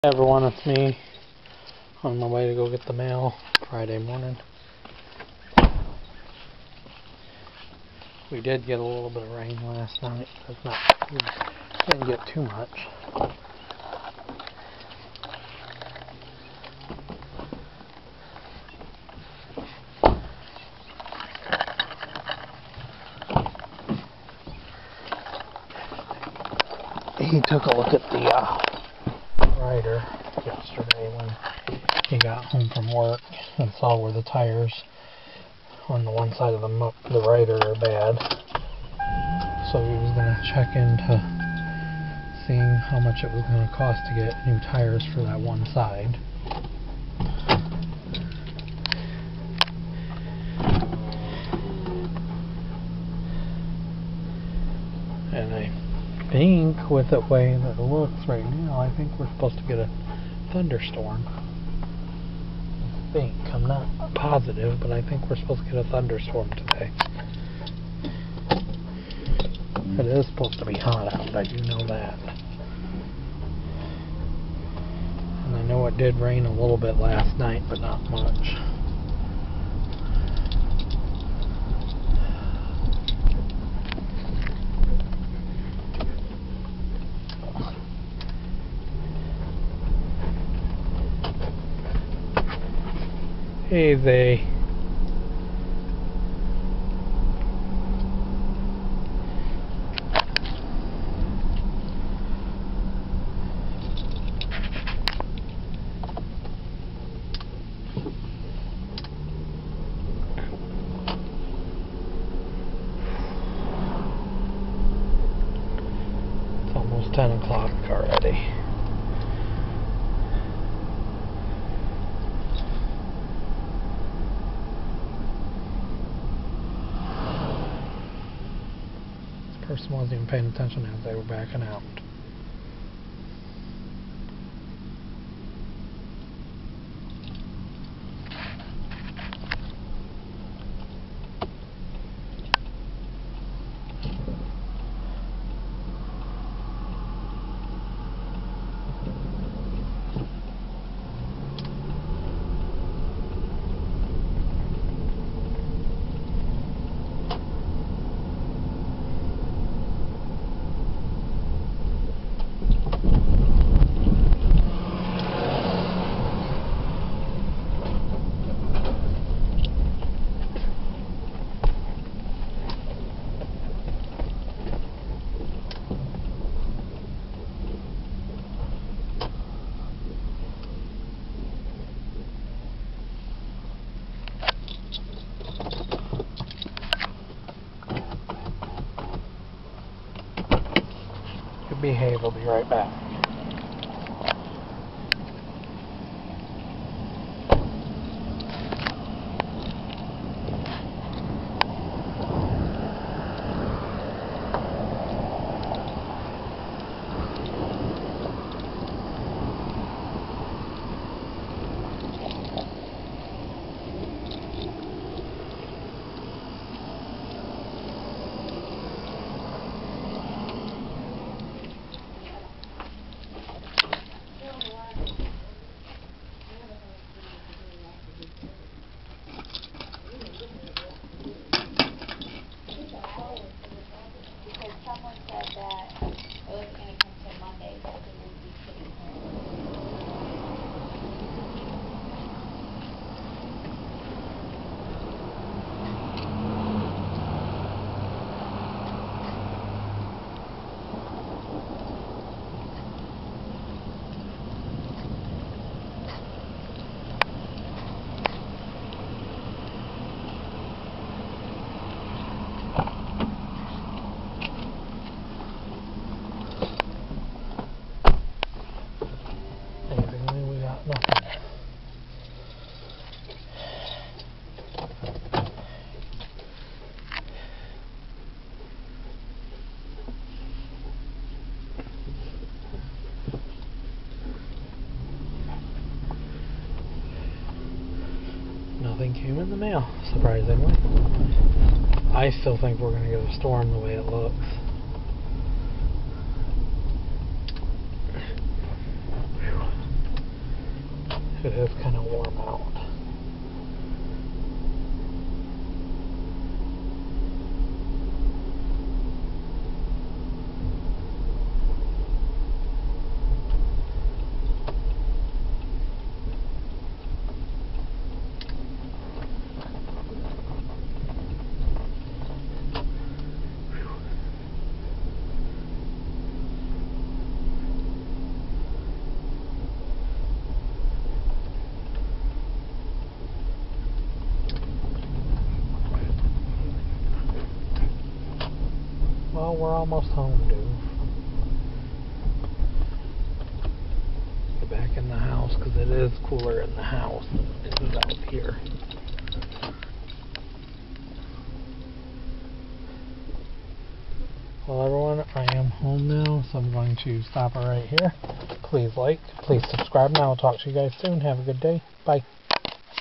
Hey everyone, it's me on my way to go get the mail Friday morning. We did get a little bit of rain last night, but we didn't get too much. He took a look at the rider yesterday when he got home from work and saw where the tires on the one side of the rider are bad. So he was going to check into seeing how much it was going to cost to get new tires for that one side. And I think with the way that it looks right now, I think we're supposed to get a thunderstorm. I think. I'm not positive, but I think we're supposed to get a thunderstorm today. It is supposed to be hot out, I do know that. And I know it did rain a little bit last night, but not much. Hey, they. It's almost 10 o'clock already. Person wasn't even paying attention as they were backing out. Behave, we'll be right back. Someone said that it wasn't going to come till Monday, so it would be sitting here. Nothing came in the mail, surprisingly. I still think we're going to get a storm the way it looks. Whew. It is kind of warm out. Well, we're almost home, dude. Get back in the house, because it is cooler in the house than it is out here. Well, everyone, I am home now, so I'm going to stop it right here. Please like, please subscribe, and I will talk to you guys soon. Have a good day. Bye.